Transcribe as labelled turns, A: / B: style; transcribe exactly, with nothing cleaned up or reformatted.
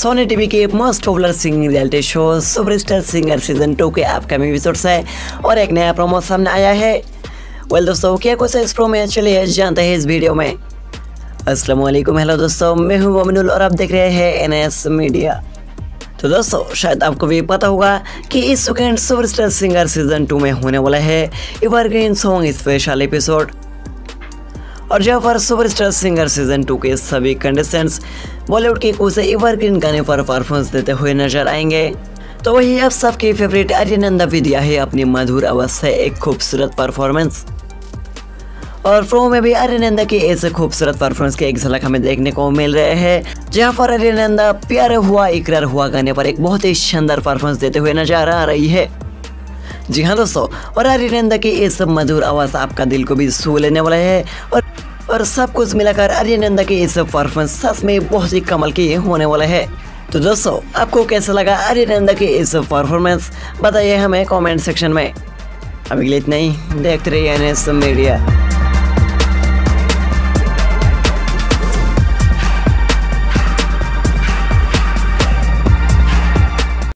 A: Soni TV के most popular singing reality show superstar singer season two के upcoming episodes है और एक नया प्रोमो सामने आया है। वेल दोस्तों, क्या कुछ इस प्रोमो में चलिए जानते हैं इस वीडियो में। अस्सलाम वालेकुम, हेलो दोस्तों, मैं हूं मोमिनुल और आप देख रहे हैं एन एस मीडिया। तो दोस्तों, शायद आपको भी पता होगा कि इस weekend superstar singer season two में होने वाला है एवरग्रीन सॉन्ग स्पेशल एपिसोड, और जहाँ पर सुपरस्टार सिंगर सीजन टू के सभी कंटेस्टेंट्स बॉलीवुड के कुछ एवरग्रीन गाने पर परफॉर्मेंस देते हुए नजर आएंगे। तो वही अब सबकी फेवरेट आर्यनंदा भी दिया है अपनी मधुर आवाज से एक खूबसूरत परफॉर्मेंस, और प्रोमो में भी आर्यनंदा की ऐसे खूबसूरत परफॉर्मेंस की एक झलक हमें देखने को मिल रहे हैं, जहां पर आर्यनंदा प्यार हुआ इकरार हुआ गाने पर एक बहुत ही शानदार परफॉर्मेंस देते हुए नजर आ रही है। जी हाँ दोस्तों, और आर्यनंदा की ये सब मधुर आवाज आपका दिल को भी छू लेने वाला है, और और सब कुछ मिलाकर आर्यनंदा की ये सब परफॉर्मेंस सच में बहुत ही कमाल की होने वाला है। तो दोस्तों, आपको कैसा लगा आर्यनंदा की ये सब परफॉर्मेंस, बताइए हमें कमेंट सेक्शन में। अभी इतना ही, देखते रहिए एन एस मीडिया।